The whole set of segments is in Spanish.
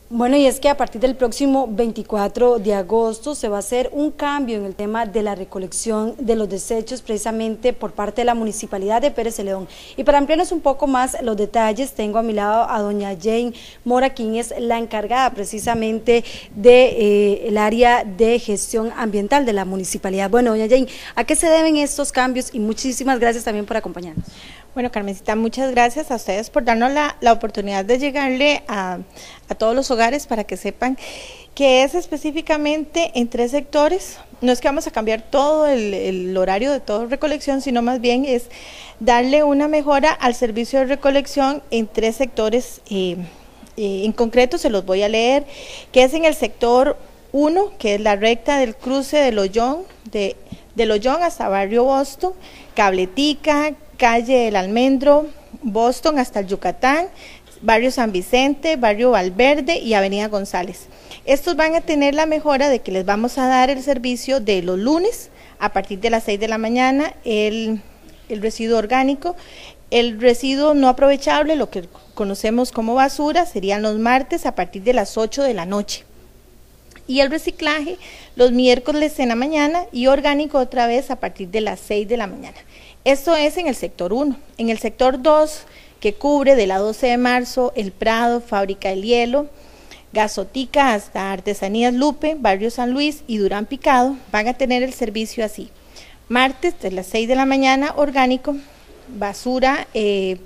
Bueno, y es que a partir del próximo 24 de agosto se va a hacer un cambio en el tema de la recolección de los desechos precisamente por parte de la Municipalidad de Pérez Celedón. Y para ampliarnos un poco más los detalles, tengo a mi lado a doña Jane Mora, quien es la encargada precisamente del área de gestión ambiental de la Municipalidad. Bueno, doña Jane, ¿a qué se deben estos cambios? Y muchísimas gracias también por acompañarnos. Bueno, Carmencita, muchas gracias a ustedes por darnos la oportunidad de llegarle a todos los hogares para que sepan que es específicamente en 3 sectores. No es que vamos a cambiar todo el horario de toda recolección, sino más bien es darle una mejora al servicio de recolección en 3 sectores. En concreto se los voy a leer, que es en el sector 1, que es la recta del cruce del Ollón, del Ollón hasta Barrio Boston, Cabletica, Calle El Almendro, Boston hasta el Yucatán, Barrio San Vicente, Barrio Valverde y Avenida González. Estos van a tener la mejora de que les vamos a dar el servicio de los lunes a partir de las 6 de la mañana, el residuo orgánico. El residuo no aprovechable, lo que conocemos como basura, serían los martes a partir de las 8 de la noche. Y el reciclaje los miércoles en la mañana y orgánico otra vez a partir de las 6 de la mañana. Esto es en el sector 1. En el sector 2, que cubre de la 12 de marzo, El Prado, Fábrica del Hielo, Gasotica hasta Artesanías Lupe, Barrio San Luis y Durán Picado, van a tener el servicio así. Martes de las 6 de la mañana, orgánico, basura el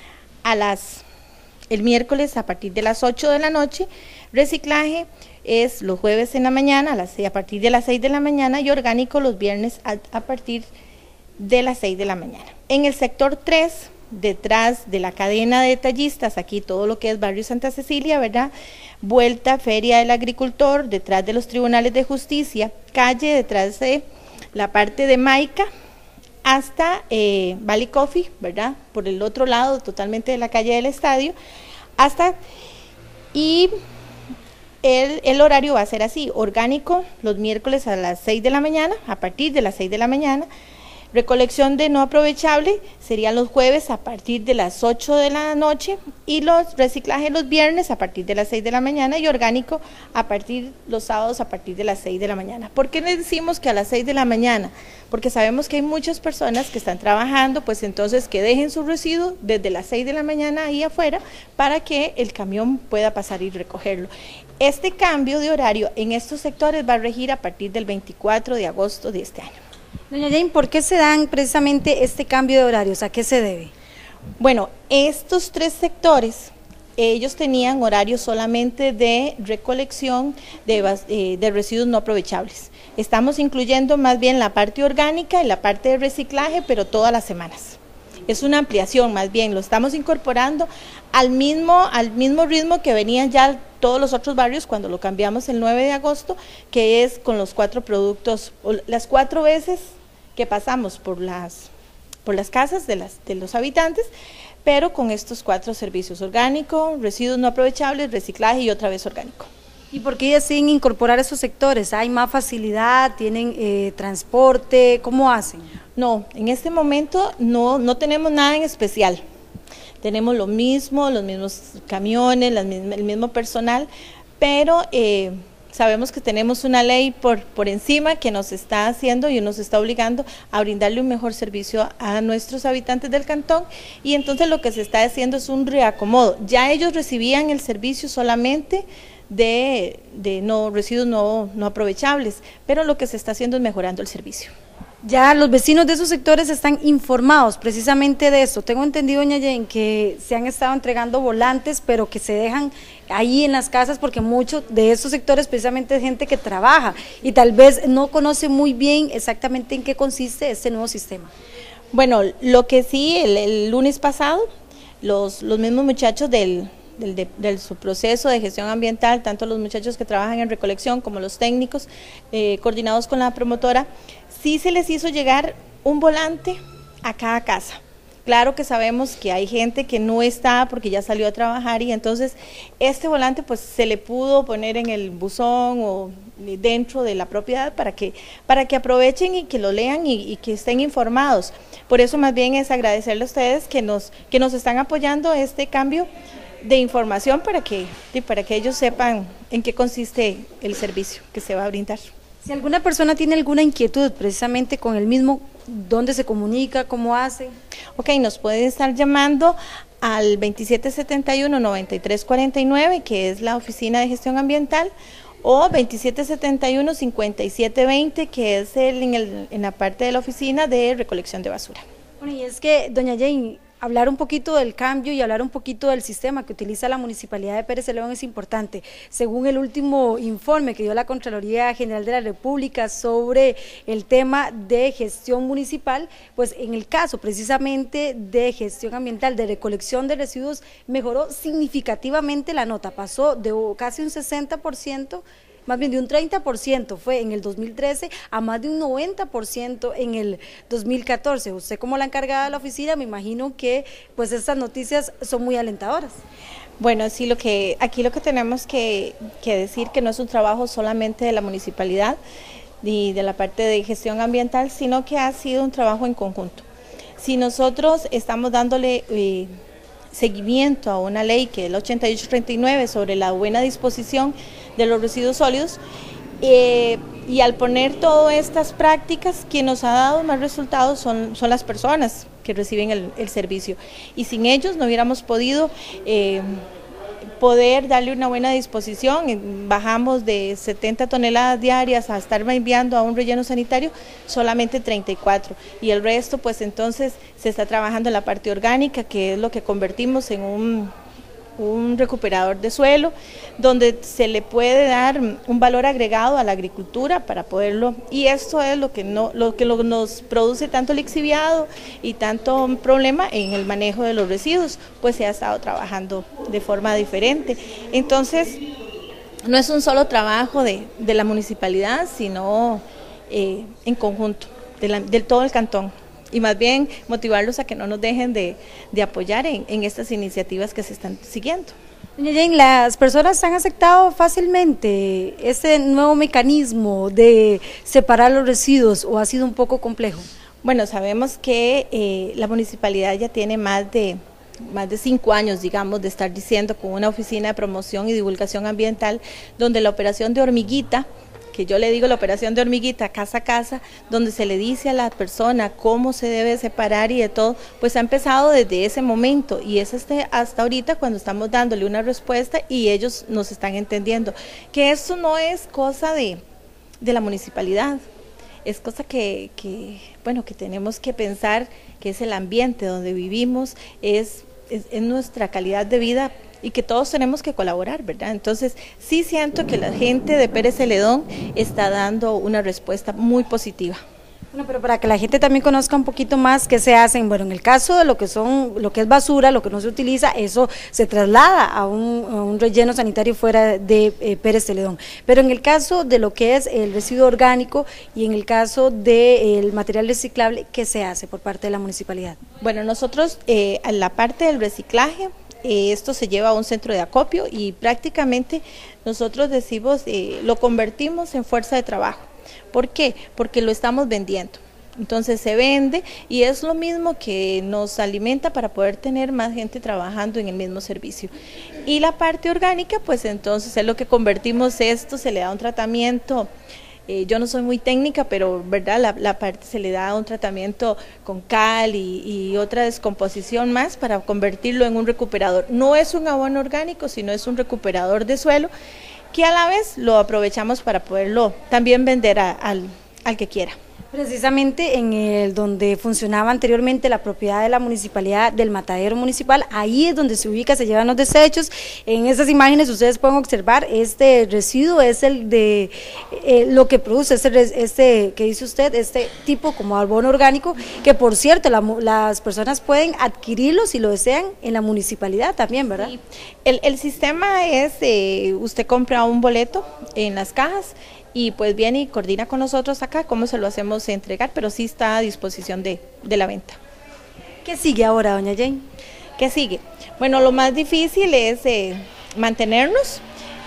miércoles a partir de las 8 de la noche, reciclaje es los jueves en la mañana a partir de las 6 de la mañana y orgánico los viernes a partir de las 6 de la mañana. En el sector 3, detrás de la cadena de detallistas, aquí todo lo que es Barrio Santa Cecilia, ¿verdad? Vuelta, Feria del Agricultor, detrás de los tribunales de justicia, calle detrás de la parte de Maica, hasta Valley Coffee, ¿verdad? Por el otro lado, totalmente de la calle del estadio, y el horario va a ser así: orgánico los miércoles a las 6 de la mañana, a partir de las 6 de la mañana, recolección de no aprovechable serían los jueves a partir de las 8 de la noche y los reciclajes los viernes a partir de las 6 de la mañana y orgánico los sábados a partir de las 6 de la mañana. ¿Por qué les decimos que a las 6 de la mañana? Porque sabemos que hay muchas personas que están trabajando, pues entonces que dejen su residuo desde las 6 de la mañana ahí afuera para que el camión pueda pasar y recogerlo. Este cambio de horario en estos sectores va a regir a partir del 24 de agosto de este año. Doña Jane, ¿por qué se dan precisamente este cambio de horarios? ¿A qué se debe? Bueno, estos 3 sectores, ellos tenían horarios solamente de recolección de residuos no aprovechables. Estamos incluyendo más bien la parte orgánica y la parte de reciclaje, pero todas las semanas. Es una ampliación, más bien, lo estamos incorporando al mismo ritmo que venían ya todos los otros barrios cuando lo cambiamos el 9 de agosto, que es con los 4 productos, las 4 veces que pasamos por las casas de los habitantes, pero con estos 4 servicios: orgánico, residuos no aprovechables, reciclaje y otra vez orgánico. ¿Y por qué deciden incorporar esos sectores? ¿Hay más facilidad? ¿Tienen transporte? ¿Cómo hacen? No, en este momento no tenemos nada en especial. Tenemos los mismos camiones, el mismo personal, pero sabemos que tenemos una ley por encima que nos está haciendo y nos está obligando a brindarle un mejor servicio a nuestros habitantes del cantón, y entonces lo que se está haciendo es un reacomodo. Ya ellos recibían el servicio solamente de residuos no aprovechables, pero lo que se está haciendo es mejorando el servicio. Ya los vecinos de esos sectores están informados precisamente de esto. Tengo entendido, doña Jane, que se han estado entregando volantes, pero que se dejan ahí en las casas porque muchos de esos sectores precisamente es gente que trabaja y tal vez no conoce muy bien exactamente en qué consiste este nuevo sistema. Bueno, lo que sí, el lunes pasado, los mismos muchachos del su proceso de gestión ambiental, tanto los muchachos que trabajan en recolección como los técnicos, coordinados con la promotora, sí se les hizo llegar un volante a cada casa. Claro que sabemos que hay gente que no está porque ya salió a trabajar, y entonces este volante pues se le pudo poner en el buzón o dentro de la propiedad para que aprovechen y que lo lean y que estén informados. Por eso más bien es agradecerle a ustedes que nos están apoyando este cambio de información para que ellos sepan en qué consiste el servicio que se va a brindar. Si alguna persona tiene alguna inquietud precisamente con el mismo, ¿dónde se comunica? ¿Cómo hace? Ok, nos pueden estar llamando al 2771-9349, que es la Oficina de Gestión Ambiental, o 2771-5720, que es en la parte de la Oficina de Recolección de Basura. Bueno, y es que, doña Jane, hablar un poquito del cambio y hablar un poquito del sistema que utiliza la Municipalidad de Pérez Celedón es importante. Según el último informe que dio la Contraloría General de la República sobre el tema de gestión municipal, pues en el caso precisamente de gestión ambiental, de recolección de residuos, mejoró significativamente la nota, pasó de casi un 60%, más bien de un 30% fue en el 2013 a más de un 90% en el 2014. Usted como la encargada de la oficina, me imagino que pues estas noticias son muy alentadoras. Bueno, sí, aquí lo que tenemos que decir que no es un trabajo solamente de la municipalidad ni de la parte de gestión ambiental, sino que ha sido un trabajo en conjunto. Si nosotros estamos dándole seguimiento a una ley que es la 8839 sobre la buena disposición de los residuos sólidos, y al poner todas estas prácticas, quien nos ha dado más resultados son las personas que reciben el servicio, y sin ellos no hubiéramos podido darle una buena disposición. Bajamos de 70 toneladas diarias a estar enviando a un relleno sanitario solamente 34, y el resto pues entonces se está trabajando en la parte orgánica, que es lo que convertimos en un recuperador de suelo, donde se le puede dar un valor agregado a la agricultura para poderlo, y esto es lo que nos produce tanto lixiviado y tanto problema en el manejo de los residuos, pues se ha estado trabajando de forma diferente. Entonces, no es un solo trabajo de la municipalidad, sino en conjunto, de todo el cantón. Y más bien motivarlos a que no nos dejen de apoyar en estas iniciativas que se están siguiendo. Doña Jane, ¿las personas han aceptado fácilmente este nuevo mecanismo de separar los residuos o ha sido un poco complejo? Bueno, sabemos que la municipalidad ya tiene más de 5 años, digamos, de estar diciendo con una oficina de promoción y divulgación ambiental, donde la operación de hormiguita, que yo le digo la operación de hormiguita casa a casa, donde se le dice a la persona cómo se debe separar y de todo, pues ha empezado desde ese momento, y es hasta ahorita cuando estamos dándole una respuesta y ellos nos están entendiendo que esto no es cosa de la municipalidad, es cosa que tenemos que pensar, que es el ambiente donde vivimos, es nuestra calidad de vida, y que todos tenemos que colaborar, ¿verdad? Entonces, sí siento que la gente de Pérez Celedón está dando una respuesta muy positiva. Bueno, pero para que la gente también conozca un poquito más qué se hacen, bueno, en el caso de lo que es basura, lo que no se utiliza, eso se traslada a un relleno sanitario fuera de Pérez Celedón. Pero en el caso de lo que es el residuo orgánico y en el caso del material reciclable, ¿qué se hace por parte de la municipalidad? Bueno, nosotros, en la parte del reciclaje, esto se lleva a un centro de acopio y prácticamente nosotros decimos, lo convertimos en fuerza de trabajo. ¿Por qué? Porque lo estamos vendiendo. Entonces se vende y es lo mismo que nos alimenta para poder tener más gente trabajando en el mismo servicio. Y la parte orgánica, pues entonces es lo que convertimos esto, se le da un tratamiento. Yo no soy muy técnica, pero verdad la parte se le da un tratamiento con cal y otra descomposición más para convertirlo en un recuperador. No es un abono orgánico, sino es un recuperador de suelo que a la vez lo aprovechamos para poderlo también vender al que quiera. Precisamente en el donde funcionaba anteriormente la propiedad de la municipalidad del matadero municipal, ahí es donde se ubica, se llevan los desechos. En estas imágenes ustedes pueden observar este residuo, es el de lo que produce este que dice usted, este tipo como abono orgánico, que por cierto las personas pueden adquirirlo si lo desean en la municipalidad también, ¿verdad? Sí. El sistema es, usted compra un boleto en las cajas y pues viene y coordina con nosotros acá cómo se lo hacemos entregar, pero sí está a disposición de la venta. ¿Qué sigue ahora, doña Jane? ¿Qué sigue? Bueno, lo más difícil es mantenernos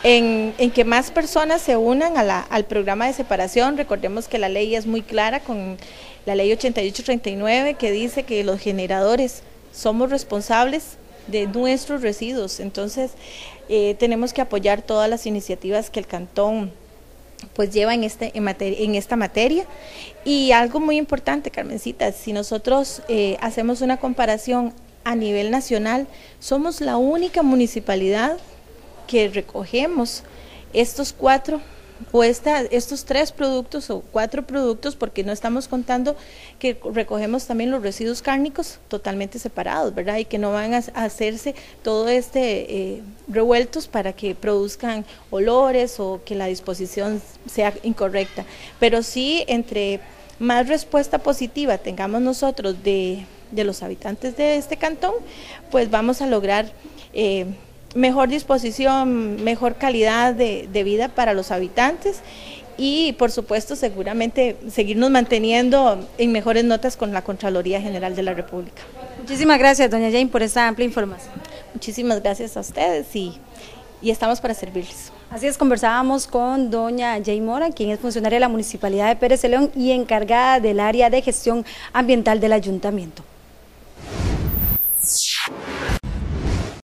en que más personas se unan al programa de separación. Recordemos que la ley es muy clara con la ley 8839 que dice que los generadores somos responsables de nuestros residuos. Entonces tenemos que apoyar todas las iniciativas que el cantón pues lleva en esta materia. Y algo muy importante, Carmencita, si nosotros hacemos una comparación a nivel nacional, somos la única municipalidad que recogemos estos estos 3 productos o 4 productos, porque no estamos contando que recogemos también los residuos cárnicos totalmente separados, ¿verdad? Y que no van a hacerse todo revueltos para que produzcan olores o que la disposición sea incorrecta. Pero sí, entre más respuesta positiva tengamos nosotros de los habitantes de este cantón, pues vamos a lograr mejor disposición, mejor calidad de vida para los habitantes y por supuesto seguramente seguirnos manteniendo en mejores notas con la Contraloría General de la República. Muchísimas gracias, doña Jane, por esta amplia información. Muchísimas gracias a ustedes y estamos para servirles. Así es, conversábamos con doña Jane Mora, quien es funcionaria de la Municipalidad de Pérez Celedón y encargada del área de gestión ambiental del Ayuntamiento.